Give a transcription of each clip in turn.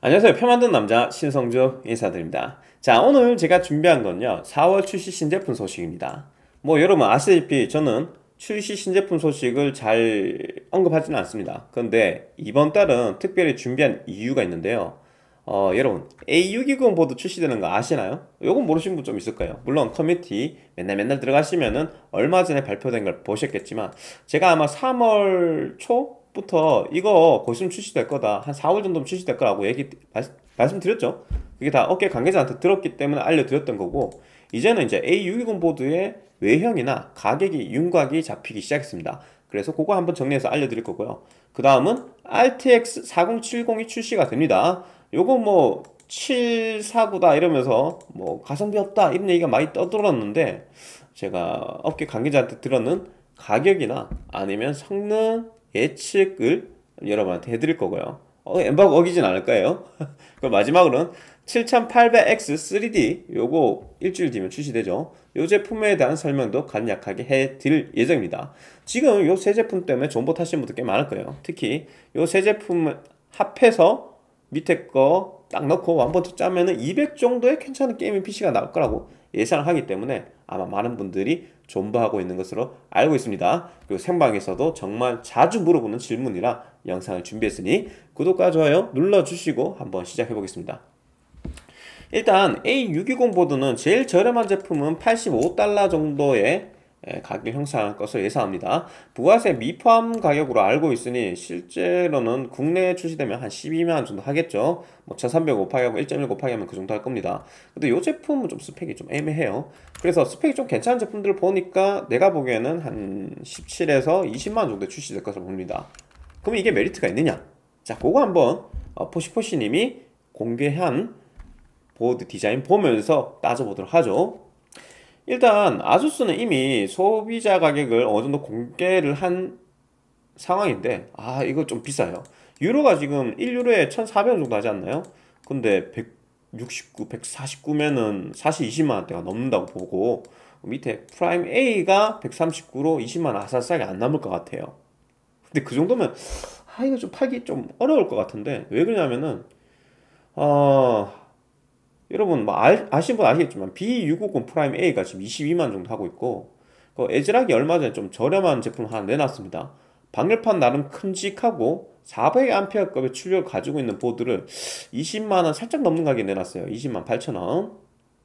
안녕하세요. 표 만든 남자 신성주 인사드립니다. 자, 오늘 제가 준비한 건요, 4월 출시 신제품 소식입니다. 뭐 여러분 아시다시피 저는 출시 신제품 소식을 잘 언급하지는 않습니다. 그런데 이번 달은 특별히 준비한 이유가 있는데요. 여러분 A620 보드 출시되는 거 아시나요? 요건 모르시는 분 좀 있을 거예요. 물론 커뮤니티 맨날 들어가시면은 얼마 전에 발표된 걸 보셨겠지만, 제가 아마 3월 초부터 이거 곧 있으면 출시될 거다, 한 4월 정도면 출시될 거라고 말씀드렸죠. 그게 다 업계 관계자한테 들었기 때문에 알려드렸던 거고, 이제는 이제 A620 보드의 외형이나 가격이 윤곽이 잡히기 시작했습니다. 그래서 그거 한번 정리해서 알려드릴 거고요. 그 다음은 RTX 4070이 출시가 됩니다. 요거 뭐 749다 이러면서 뭐 가성비 없다 이런 얘기가 많이 떠들었는데, 제가 업계 관계자한테 들었는 가격이나 아니면 성능 예측을 여러분한테 해드릴 거고요. 엠바고 어기진 않을 거예요. 그럼 마지막으로는 7800X 3D 요거 일주일 뒤면 출시되죠. 요 제품에 대한 설명도 간략하게 해드릴 예정입니다. 지금 요 세 제품 때문에 존버 타시는 분들 꽤 많을 거예요. 특히 요 세 제품 합해서 밑에 거 딱 넣고 완번트 짜면은 200 정도의 괜찮은 게이밍 PC가 나올 거라고 예상을 하기 때문에 아마 많은 분들이 존버하고 있는 것으로 알고 있습니다. 그리고 생방에서도 정말 자주 물어보는 질문이라 영상을 준비했으니 구독과 좋아요 눌러주시고 한번 시작해 보겠습니다. 일단 A620 보드는 제일 저렴한 제품은 85달러 정도의 가격 형성할 것을 예상합니다. 부가세 미포함 가격으로 알고 있으니 실제로는 국내에 출시되면 한 12만 정도 하겠죠. 뭐 1300 곱하기 하고 1.1 곱하기 하면 그 정도 할 겁니다. 근데 이 제품은 좀 스펙이 좀 애매해요. 그래서 스펙이 좀 괜찮은 제품들을 보니까 내가 보기에는 한 17에서 20만 정도 출시될 것으로 봅니다. 그럼 이게 메리트가 있느냐? 자, 그거 한번 포시포시님이 공개한 보드 디자인 보면서 따져보도록 하죠. 일단 아수스는 이미 소비자 가격을 어느 정도 공개를 한 상황인데, 이거 좀 비싸요. 유로가 지금 1유로에 1,400원 정도 하지 않나요? 근데 169, 149면은 사실 20만 원대가 넘는다고 보고, 밑에 프라임 A가 139로 20만 원 아싸싸게 안 남을 것 같아요. 근데 그 정도면 이거 좀 팔기 좀 어려울 것 같은데, 왜 그러냐면은 어 여러분 뭐 아시는 분 아시겠지만 B650 프라임 A가 지금 22만 정도 하고 있고, 그 에즈락이 얼마 전에 좀 저렴한 제품 하나 내놨습니다. 방열판 나름 큼직하고 400A급의 출력을 가지고 있는 보드를 20만 원 살짝 넘는 가격에 내놨어요. 20만 8천 원.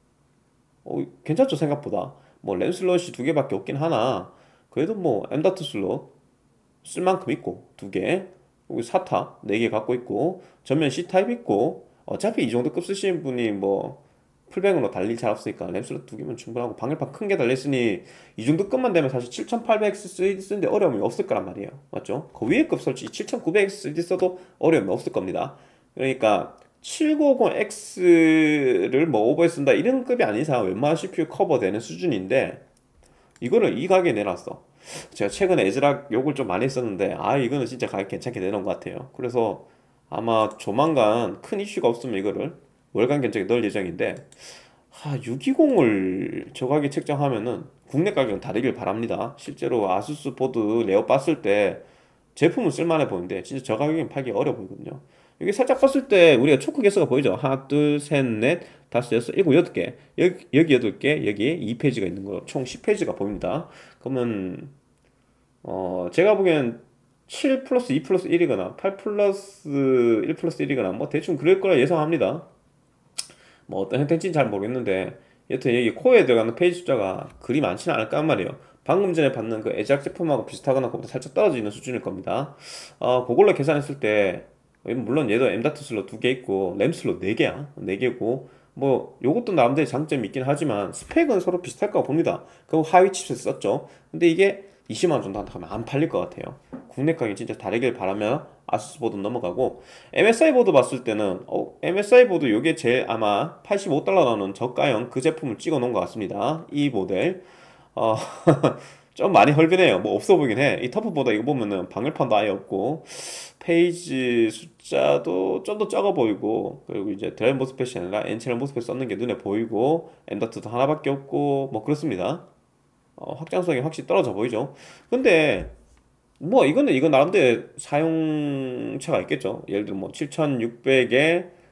괜찮죠 생각보다. 뭐 램 슬롯이 두 개밖에 없긴 하나, 그래도 뭐 M.2 슬롯 쓸 만큼 있고 두 개, 그리고 사타 네 개 갖고 있고, 전면 C 타입 있고, 어차피 이 정도 급 쓰시는 분이 뭐 풀뱅으로 달릴 잘 없으니까 램슬롯 두 개면 충분하고, 방열판 큰 게 달렸으니 이 정도 급만 되면 사실 7800X 쓰는데 어려움이 없을 거란 말이에요. 맞죠? 그 위에 급 솔직히 7900X 써도 어려움이 없을 겁니다. 그러니까 7950X를 뭐 오버해 쓴다 이런 급이 아닌 이상 웬만한 CPU 커버되는 수준인데, 이거를 이 가격에 내놨어. 제가 최근에 에즈락 욕을 좀 많이 했었는데, 이거는 진짜 가격 괜찮게 내놓은 것 같아요. 그래서 아마 조만간 큰 이슈가 없으면 이거를 월간 견적에 넣을 예정인데, 620을 저 가격에 책정하면은 국내 가격은 다르길 바랍니다. 실제로 아수스 보드 레어 봤을 때 제품은 쓸만해 보이는데 진짜 저 가격엔 팔기 어려워 보이거든요. 여기 살짝 봤을 때 우리가 초크 개수가 보이죠? 하나, 둘, 셋, 넷, 다섯, 여섯, 일곱, 여덟 개. 여기 여덟 개, 여기에 2페이지가 있는 거, 총 10페이지가 보입니다. 그러면 제가 보기엔 7 플러스 2 플러스 1이거나 8 플러스 1 플러스 1이거나 뭐 대충 그럴 거라 예상합니다. 뭐 어떤 형태인지는 잘 모르겠는데, 여튼 여기 코어에 들어가는 페이지 숫자가 그리 많지는 않을까 한 말이에요. 방금 전에 받는 그 에작 제품하고 비슷하거나 그보다 살짝 떨어져 있는 수준일 겁니다. 그걸로 계산했을 때 물론 얘도 M.2 슬롯 두 개 있고 램 슬롯 네 개야, 네 개고, 뭐 요것도 나름대로 장점이 있긴 하지만 스펙은 서로 비슷할 거라 봅니다. 그리고 하위 칩셋 썼죠. 근데 이게 20만 원 정도 한다 하면 안 팔릴 것 같아요. 국내 가격이 진짜 다르길 바라며 아수스 보드 넘어가고, MSI 보드 봤을 때는 MSI 보드 요게 제일 아마 85달러 나오는 저가형 그 제품을 찍어 놓은 것 같습니다. 이 모델 어, 좀 많이 헐빈해요. 뭐 없어 보이긴 해. 이 터프보다 이거 보면은 방열판도 아예 없고, 페이지 숫자도 좀 더 적어 보이고, 그리고 이제 드라이브 모스펫이 아니라 N채널 모스펫 썼는 게 눈에 보이고, M.2도 하나밖에 없고 뭐 그렇습니다. 확장성이 확실히 떨어져 보이죠. 근데 뭐 이거는 이거 나름대로 사용처가 있겠죠. 예를 들어 뭐 7600에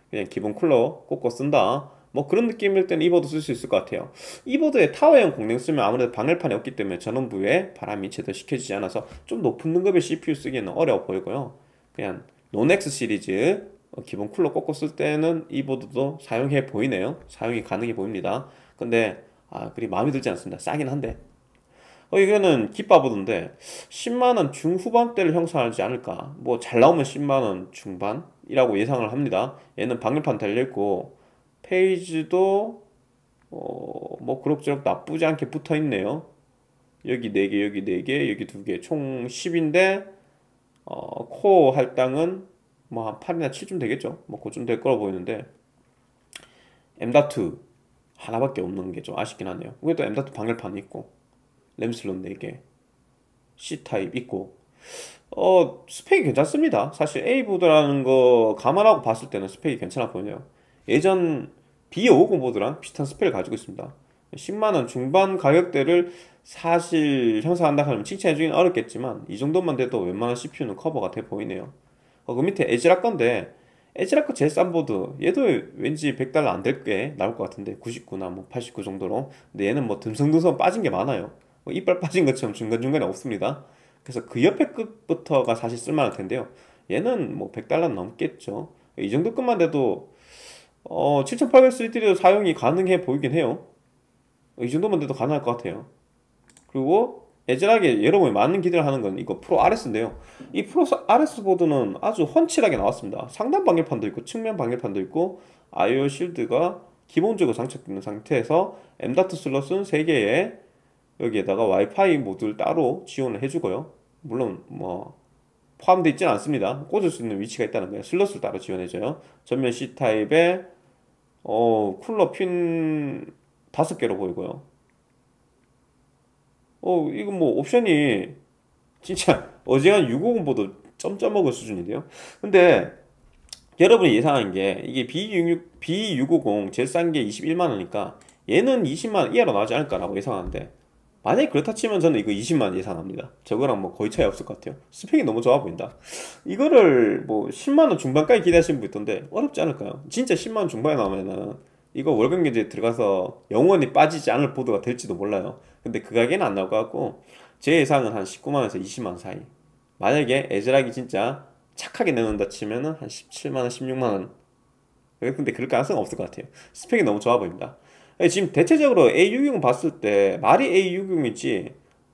그냥 기본 쿨러 꽂고 쓴다, 뭐 그런 느낌일 때는 이 보드 쓸 수 있을 것 같아요. 이 보드에 타워형 공랭 쓰면 아무래도 방열판이 없기 때문에 전원부에 바람이 제대로 식혀지지 않아서 좀 높은 등급의 CPU 쓰기에는 어려워 보이고요. 그냥 노넥스 시리즈 기본 쿨러 꽂고 쓸 때는 이 보드도 사용해 보이네요. 사용이 가능해 보입니다. 근데 그리 마음에 들지 않습니다. 싸긴 한데 이거는 기빠보드인데 10만원 중후반대를 형성하지 않을까. 뭐 잘 나오면 10만원 중반이라고 예상을 합니다. 얘는 방열판 달려있고 페이지도 뭐 그럭저럭 나쁘지 않게 붙어있네요. 여기 4개, 여기 4개, 여기 2개, 총 10인데 코어 할당은 뭐 한 8이나 7쯤 되겠죠. 뭐 그쯤 될 거라 보이는데 M.2 하나밖에 없는 게 좀 아쉽긴 하네요. 그래도 M.2 방열판이 있고 램슬롯 4개, C타입 있고 스펙이 괜찮습니다. 사실 A보드라는 거 감안하고 봤을 때는 스펙이 괜찮아 보이네요. 예전 B550 보드랑 비슷한 스펙을 가지고 있습니다. 10만원 중반 가격대를 사실 형성한다 하면 칭찬해주기는 어렵겠지만 이 정도만 돼도 웬만한 CPU는 커버가 돼 보이네요. 그 밑에 에즈락 건데 에즈락 거 제일 싼 보드 얘도 왠지 100달러 안 될 게 나올 것 같은데 99나 뭐 89 정도로. 근데 얘는 뭐 듬성듬성 빠진 게 많아요. 이빨 빠진 것처럼 중간중간에 없습니다. 그래서 그 옆에 끝부터가 사실 쓸만할 텐데요. 얘는 뭐 100달러 넘겠죠. 이 정도 끝만 돼도 7800 3D도 사용이 가능해 보이긴 해요. 이 정도만 돼도 가능할 것 같아요. 그리고 애절하게 여러분이 많은 기대를 하는 건 이거 프로 RS인데요. 이 프로 RS 보드는 아주 훤칠하게 나왔습니다. 상단 방열판도 있고 측면 방열판도 있고 IO 실드가 기본적으로 장착되는 상태에서 M.2 슬롯은 3개에 여기에다가 와이파이 모듈 따로 지원을 해주고요. 물론 뭐 포함되어 있지는 않습니다. 꽂을 수 있는 위치가 있다는 거예요. 슬롯을 따로 지원해줘요. 전면 C타입에 쿨러 핀 5개로 보이고요. 이건 뭐 옵션이 진짜 어지간한 650 보드 점점 먹을 수준인데요. 근데 여러분이 예상한 게 이게 B650 제일 싼 게 21만원이니까 얘는 20만원 이하로 나오지 않을까라고 예상하는데 만약에 그렇다 치면 저는 이거 20만원 예상합니다. 저거랑 뭐 거의 차이 없을 것 같아요. 스펙이 너무 좋아 보인다. 이거를 뭐 10만원 중반까지 기대하시는 분 있던데 어렵지 않을까요? 진짜 10만원 중반에 나오면은 이거 월급 경제에 들어가서 영원히 빠지지 않을 보드가 될지도 몰라요. 근데 그 가격에는 안 나올 것 같고 제 예상은 한 19만원에서 20만원 사이. 만약에 에즈락이 진짜 착하게 내놓는다 치면은 한 17만원, 16만원. 근데 그럴 가능성은 없을 것 같아요. 스펙이 너무 좋아 보입니다. 지금 대체적으로 A660 봤을 때 말이 A660이지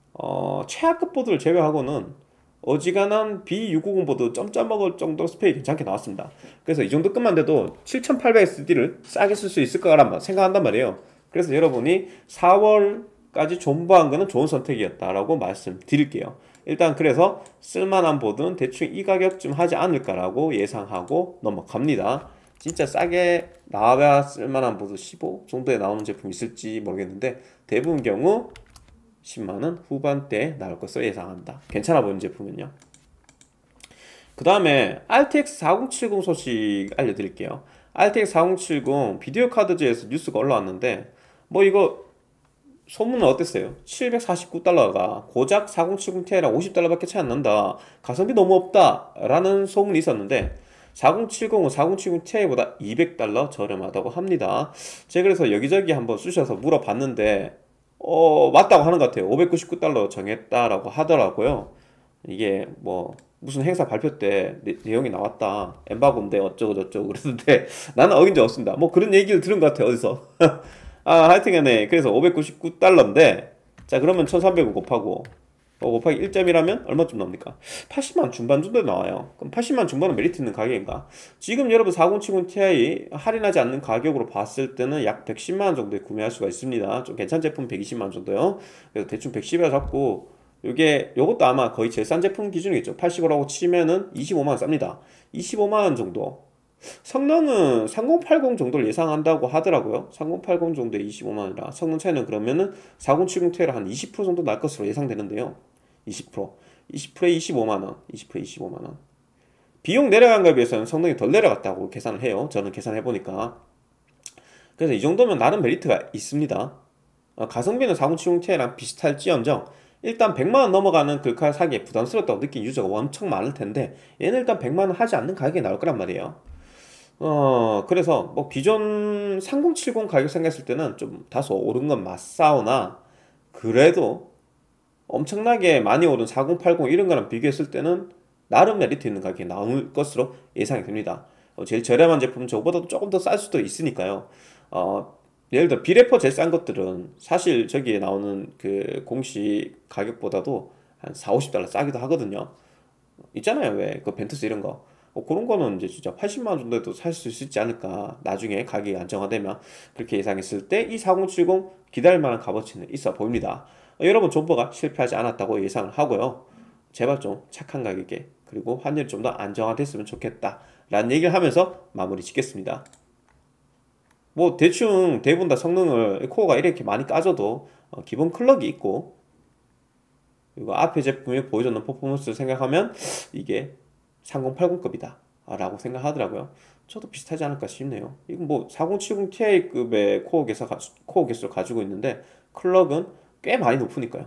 최하급 보드를 제외하고는 어지간한 B650 보드 점점 먹을 정도 스펙이 괜찮게 나왔습니다. 그래서 이 정도 끝만 돼도 7800SD를 싸게 쓸 수 있을 거란 생각한단 말이에요. 그래서 여러분이 4월까지 존버한 거는 좋은 선택이었다라고 말씀드릴게요. 일단 그래서 쓸만한 보드는 대충 이 가격쯤 하지 않을까라고 예상하고 넘어갑니다. 진짜 싸게 나와야 쓸만한 보드 15 정도에 나오는 제품이 있을지 모르겠는데 대부분 경우 10만원 후반대에 나올 것으로 예상합니다. 괜찮아 보이는 제품은요. 그 다음에 RTX 4070 소식 알려드릴게요. RTX 4070 비디오 카드즈에서 뉴스가 올라왔는데 뭐 이거 소문은 어땠어요? 749달러가 고작 4070 Ti랑 50달러밖에 차이 안 난다, 가성비 너무 없다 라는 소문이 있었는데 4070은 4070 Ti보다 200달러 저렴하다고 합니다. 제가 그래서 여기저기 한번 쑤셔서 물어봤는데 맞다고 하는 것 같아요. 599달러 정했다라고 하더라고요. 이게 뭐 무슨 행사 발표 때 내용이 나왔다, 엠바고인데 어쩌고 저쩌고 그랬는데 나는 어긴 적 없습니다. 뭐 그런 얘기를 들은 것 같아요, 어디서. 하여튼간에 그래서 599달러인데 자 그러면 1300을 곱하고 곱하기 1점이라면 얼마쯤 나옵니까? 80만 중반 정도 나와요. 그럼 80만 중반은 메리트 있는 가격인가? 지금 여러분 4070 Ti 할인하지 않는 가격으로 봤을 때는 약 110만원 정도에 구매할 수가 있습니다. 좀 괜찮은 제품 120만원 정도요. 그래서 대충 110이라 잡고 요것도 아마 거의 제일 싼 제품 기준이겠죠. 80이라고 치면은 25만원 쌉니다. 25만원 정도. 성능은 3080 정도를 예상한다고 하더라고요. 3080 정도에 25만원이라 성능 차이는 그러면은 4070 Ti랑 한 20% 정도 날 것으로 예상되는데요. 20%에 25만원, 20%에 25만원. 비용 내려간 거에 비해서는 성능이 덜 내려갔다고 계산을 해요. 저는 계산해보니까. 그래서 이 정도면 나름 메리트가 있습니다. 가성비는 4070 Ti랑 비슷할지언정 일단 100만원 넘어가는 글카 사기에 부담스럽다고 느낀 유저가 엄청 많을 텐데 얘는 일단 100만원 하지 않는 가격에 나올 거란 말이에요. 그래서 뭐 기존 3070 가격 생각했을 때는 좀 다소 오른 건 맞사오나 그래도 엄청나게 많이 오른 4080 이런 거랑 비교했을 때는 나름 메리트 있는 가격이 나올 것으로 예상이 됩니다. 제일 저렴한 제품 저거보다도 조금 더 쌀 수도 있으니까요. 어, 예를 들어 비레퍼 제일 싼 것들은 사실 저기에 나오는 그 공식 가격보다도 한 4, 50달러 싸기도 하거든요. 있잖아요. 왜 그 벤투스 이런 거. 그런 거는 이제 진짜 80만 원 정도에도 살 수 있지 않을까. 나중에 가격이 안정화되면 그렇게 예상했을 때 이 4070 기다릴 만한 값어치는 있어 보입니다. 여러분 존버가 실패하지 않았다고 예상을 하고요. 제발 좀 착한 가격에 그리고 환율이 좀 더 안정화됐으면 좋겠다 라는 얘기를 하면서 마무리 짓겠습니다. 뭐 대충 대부분 다 성능을 코어가 이렇게 많이 까져도 기본 클럭이 있고 그리고 앞에 제품이 보여줬는 퍼포먼스를 생각하면 이게 3080급이다 라고 생각하더라고요. 저도 비슷하지 않을까 싶네요. 이건 뭐 4070 Ti급의 코어 개수를 가지고 있는데 클럭은 꽤 많이 높으니까요.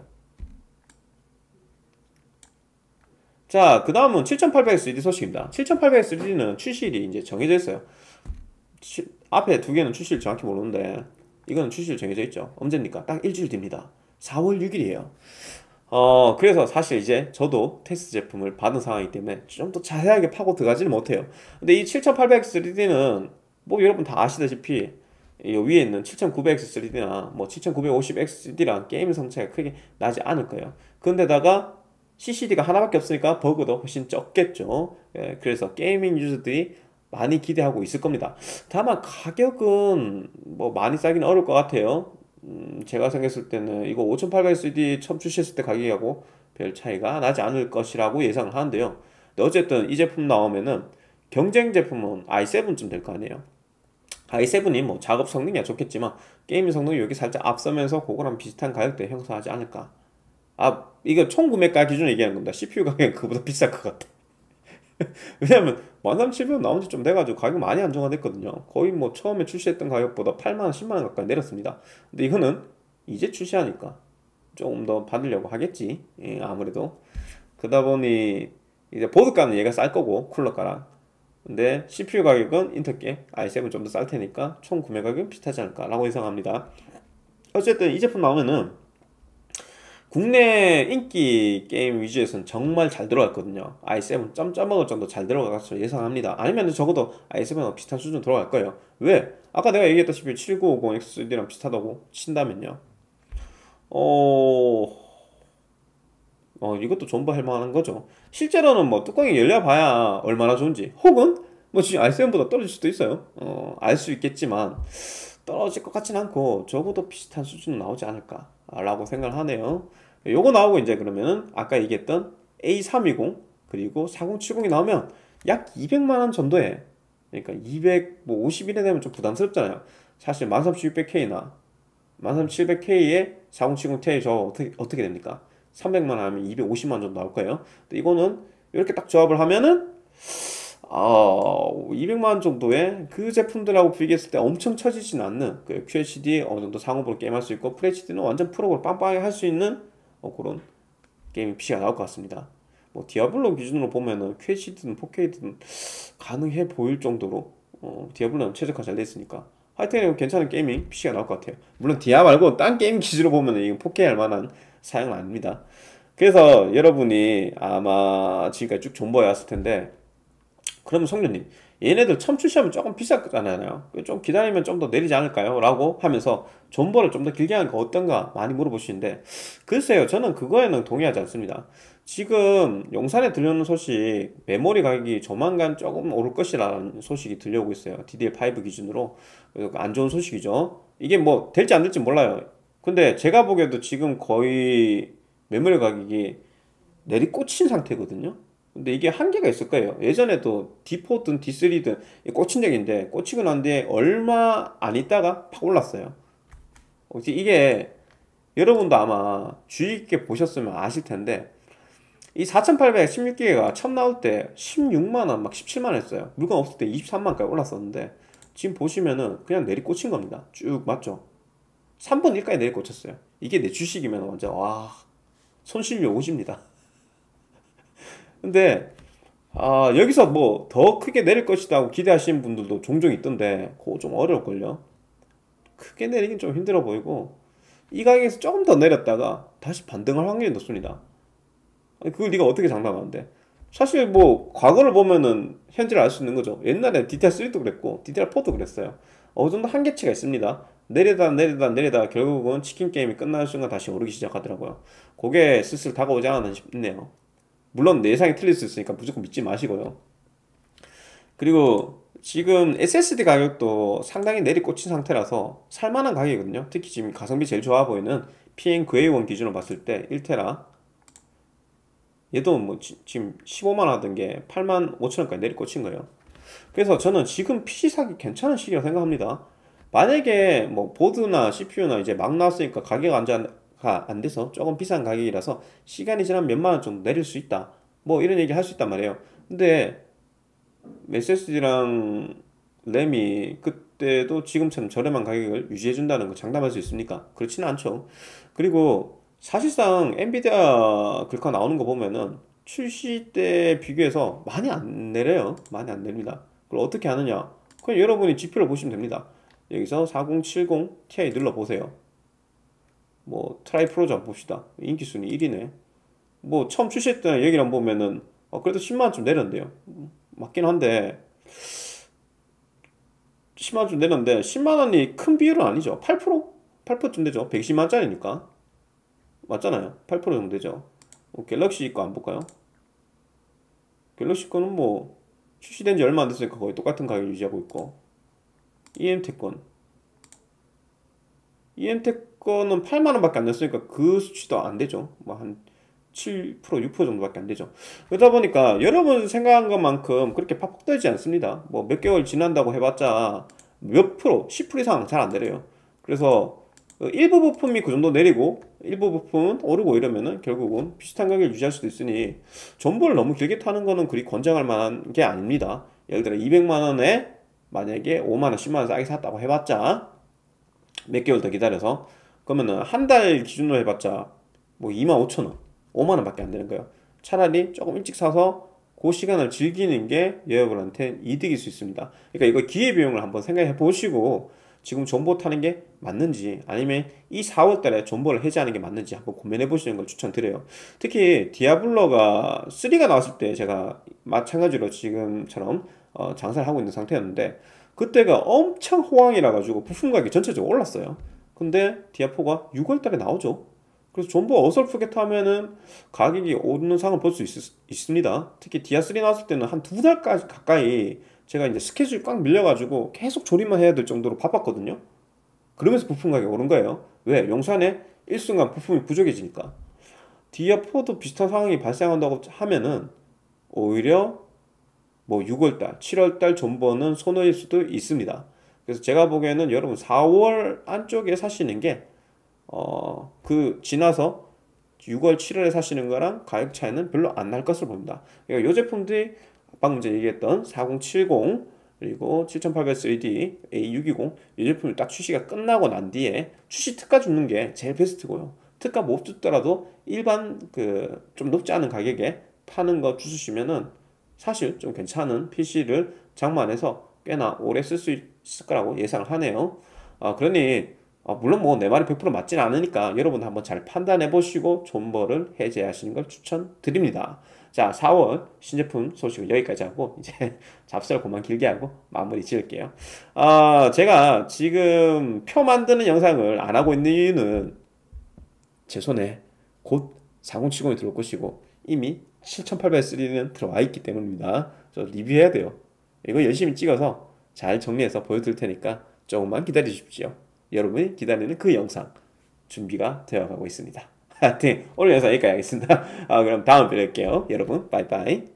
자, 그 다음은 7800 3D 소식입니다. 7800 3D는 출시일이 이제 정해져 있어요. 앞에 두 개는 출시일 정확히 모르는데 이거는 출시일 정해져 있죠. 언제입니까? 딱 일주일 뒤입니다. 4월 6일이에요. 그래서 사실 이제 저도 테스트 제품을 받은 상황이기 때문에 좀 더 자세하게 파고 들어가지는 못해요. 근데 이 7800 3D는 뭐 여러분 다 아시다시피 이 위에 있는 7900X 3D나 뭐 7950X 3D랑 게임 성차가 크게 나지 않을 거예요. 근데다가 CCD가 하나밖에 없으니까 버그도 훨씬 적겠죠. 예, 그래서 게이밍 유저들이 많이 기대하고 있을 겁니다. 다만 가격은 뭐 많이 싸기는 어려울 것 같아요. 제가 생각했을 때는 이거 5800CD 처음 출시했을 때 가격하고 별 차이가 나지 않을 것이라고 예상을 하는데요. 근데 어쨌든 이 제품 나오면은 경쟁 제품은 i7쯤 될 거 아니에요. i7이 뭐 작업 성능이야 좋겠지만 게임 성능이 여기 살짝 앞서면서 그거랑 비슷한 가격대에 형성하지 않을까. 이거 총 구매가 기준으로 얘기하는 겁니다. CPU 가격은 그보다 비쌀 것 같아. 왜냐면 13,700원 나온 지 좀 돼가지고 가격 많이 안정화됐거든요. 거의 뭐 처음에 출시했던 가격보다 8만원, 10만원 가까이 내렸습니다. 근데 이거는 이제 출시하니까 조금 더 받으려고 하겠지. 예, 아무래도 그러다 보니 이제 보드가는 얘가 쌀 거고 쿨러가랑. 근데 CPU 가격은 인텔께 i7 좀 더 쌀 테니까 총 구매 가격은 비슷하지 않을까 라고 예상합니다. 어쨌든 이 제품 나오면은 국내 인기 게임 위주에서는 정말 잘 들어갔거든요. i7 점점먹을 정도 잘 들어갈 것으로 예상합니다. 아니면 적어도 i7과 비슷한 수준 들어갈 거예요. 왜? 아까 내가 얘기했다시피 7950XD랑 비슷하다고 친다면요. 어... 이것도 존버할 만한 거죠. 실제로는 뭐 뚜껑이 열려봐야 얼마나 좋은지 혹은 뭐 지금 i7보다 떨어질 수도 있어요. 알 수 있겠지만 떨어질 것 같진 않고 적어도 비슷한 수준은 나오지 않을까 라고 생각을 하네요. 요거 나오고 이제 그러면은 아까 얘기했던 A320 그리고 4070이 나오면 약 200만원 정도에 그러니까 250일에 되면 좀 부담스럽잖아요. 사실 13600K나 13700K에 4070 Ti 저 어떻게 됩니까? 300만원 하면 250만원 정도 나올 거예요. 근데 이거는 이렇게 딱 조합을 하면은 200만원 정도의 그 제품들하고 비교했을 때 엄청 처지진 않는 그 QHD 어느 정도 상업으로 게임할 수 있고 FHD는 완전 프로로 빵빵하게 할 수 있는 그런 게이밍 PC가 나올 것 같습니다. 뭐 디아블로 기준으로 보면은 QHD든 4K든 가능해 보일 정도로 디아블로는 최적화 잘 됐으니까 하여튼 괜찮은 게이밍 PC가 나올 것 같아요. 물론 디아 말고 딴 게임 기준으로 보면은 이건 4K 할 만한 사양은 아닙니다. 그래서 여러분이 아마 지금까지 쭉 존버해왔을 텐데 그러면 성준님 얘네들 처음 출시하면 조금 비쌌잖아요. 좀 기다리면 좀 더 내리지 않을까요? 라고 하면서 존버를 좀 더 길게 하는 거 어떤가 많이 물어보시는데 글쎄요 저는 그거에는 동의하지 않습니다. 지금 용산에 들려오는 소식 메모리 가격이 조만간 조금 오를 것이라는 소식이 들려오고 있어요. DDR5 기준으로. 그래서 안 좋은 소식이죠. 이게 뭐 될지 안 될지 몰라요. 근데 제가 보기에도 지금 거의 메모리 가격이 내리꽂힌 상태거든요. 근데 이게 한계가 있을 거예요. 예전에도 D4든 D3든 꽂힌 적인데 꽂히고 난 뒤에 얼마 안 있다가 팍 올랐어요. 이게 여러분도 아마 주의 깊게 보셨으면 아실 텐데 이 4800 16기가가 처음 나올 때 16만원 막 17만원 했어요. 물건 없을 때 23만원까지 올랐었는데 지금 보시면은 그냥 내리꽂힌 겁니다. 쭉 맞죠? 3분 1까지 내리꽂혔어요. 이게 내 주식이면 완전 와 손실률 50입니다. 근데 여기서 뭐 더 크게 내릴 것이다 고 기대하시는 분들도 종종 있던데 그거 좀 어려울걸요. 크게 내리긴 좀 힘들어 보이고 이 가격에서 조금 더 내렸다가 다시 반등할 확률이 높습니다. 아니, 그걸 네가 어떻게 장담하는데? 사실 뭐 과거를 보면은 현재를 알 수 있는 거죠. 옛날에 DTR3도 그랬고 DTR4도 그랬어요. 어느 정도 한계치가 있습니다. 내리다 결국은 치킨 게임이 끝나는 순간 다시 오르기 시작하더라고요. 그게 슬슬 다가오지 않았나 싶네요. 물론 내 예상이 틀릴 수 있으니까 무조건 믿지 마시고요. 그리고 지금 SSD 가격도 상당히 내리꽂힌 상태라서 살만한 가격이거든요. 특히 지금 가성비 제일 좋아 보이는 PN9A1 기준으로 봤을 때 1테라 얘도 뭐 지금 15만 하던 게 8만 5천 원까지 내리꽂힌 거예요. 그래서 저는 지금 PC 사기 괜찮은 시기라고 생각합니다. 만약에 뭐 보드나 CPU나 이제 막 나왔으니까 가격 안정화가 안 돼서 조금 비싼 가격이라서 시간이 지나면 몇만 원 정도 내릴 수 있다. 뭐 이런 얘기 할 수 있단 말이에요. 근데 SSD랑 램이 그때도 지금처럼 저렴한 가격을 유지해 준다는 거 장담할 수 있습니까? 그렇지는 않죠. 그리고 사실상 엔비디아 글카 나오는 거 보면은 출시 때 비교해서 많이 안 내려요. 많이 안 내립니다. 그걸 어떻게 하느냐? 그냥 여러분이 지표를 보시면 됩니다. 여기서 4070 Ti 눌러 보세요. 뭐 트라이 프로즈 한번 봅시다. 인기 순위 1위네. 뭐 처음 출시할 때는 여기를 한번 보면은 그래도 10만원 좀 내렸는데요. 맞긴 한데 10만원 좀 내렸는데 10만원이 큰 비율은 아니죠. 8%? 8%쯤 되죠. 110만원짜리니까 맞잖아요. 8% 정도 되죠. 갤럭시 거 안 볼까요? 갤럭시 거는 뭐 출시된 지 얼마 안 됐으니까 거의 똑같은 가격 유지하고 있고 EMTech 건 EMTech 거는 8만원 밖에 안 됐으니까 그 수치도 안 되죠. 뭐 한 7%, 6% 정도밖에 안 되죠. 그러다 보니까 여러분 생각한 것만큼 그렇게 팍팍 떨지 않습니다. 뭐 몇 개월 지난다고 해봤자 몇 프로, 10% 이상 잘 안 내려요. 그래서 일부 부품이 그 정도 내리고 일부 부품은 오르고 이러면은 결국은 비슷한 가격을 유지할 수도 있으니 존버를 너무 길게 타는 거는 그리 권장할 만한 게 아닙니다. 예를 들어 200만 원에 만약에 5만 원, 10만 원 싸게 샀다고 해봤자 몇 개월 더 기다려서 그러면은 한 달 기준으로 해봤자 뭐 2만 5천 원, 5만 원밖에 안 되는 거예요. 차라리 조금 일찍 사서 그 시간을 즐기는 게 여러분한테 이득일 수 있습니다. 그러니까 이거 기회비용을 한번 생각해 보시고 지금 존버 타는 게 맞는지 아니면 이 4월 달에 존버를 해제하는 게 맞는지 한번 고민해 보시는 걸 추천드려요. 특히 디아블로가 3가 나왔을 때 제가 마찬가지로 지금처럼 장사를 하고 있는 상태였는데 그때가 엄청 호황이라 가지고 부품 가격이 전체적으로 올랐어요. 근데 디아4가 6월 달에 나오죠. 그래서 존버 어설프게 타면은 가격이 오르는 상황을 볼 수 있습니다. 특히 디아3 나왔을 때는 한 두 달까지 가까이 제가 이제 스케줄이 꽉 밀려가지고 계속 조립만 해야 될 정도로 바빴거든요. 그러면서 부품 가격이 오른 거예요. 왜? 용산에 일순간 부품이 부족해지니까. 디아4도 비슷한 상황이 발생한다고 하면은 오히려 뭐 6월달, 7월달 존버는 손해일 수도 있습니다. 그래서 제가 보기에는 여러분 4월 안쪽에 사시는 게 지나서 6월, 7월에 사시는 거랑 가격 차이는 별로 안 날 것으로 봅니다. 그러니까 이 제품들이 방금 전에 얘기했던 4070 그리고 7800 3D A620 이 제품이 딱 출시가 끝나고 난 뒤에 출시 특가 주는 게 제일 베스트고요. 특가 못 주더라도 일반 그 좀 높지 않은 가격에 파는 거 주시면은 사실 좀 괜찮은 PC를 장만해서 꽤나 오래 쓸 수 있을 거라고 예상을 하네요. 그러니 물론 뭐 내 말이 100% 맞진 않으니까 여러분 한번 잘 판단해 보시고 존버를 해제하시는 걸 추천드립니다. 자, 4월 신제품 소식은 여기까지 하고 이제 잡설 그만 길게 하고 마무리 지을게요. 제가 지금 표 만드는 영상을 안 하고 있는 이유는 제 손에 곧 4070이 들어올 것이고 이미 7800S는 들어와 있기 때문입니다. 저 리뷰해야 돼요. 이거 열심히 찍어서 잘 정리해서 보여드릴 테니까 조금만 기다려 주십시오. 여러분이 기다리는 그 영상 준비가 되어가고 있습니다. 하여튼 오늘 영상 여기까지 하겠습니다. 그럼 다음에 뵐게요. 여러분 빠이빠이.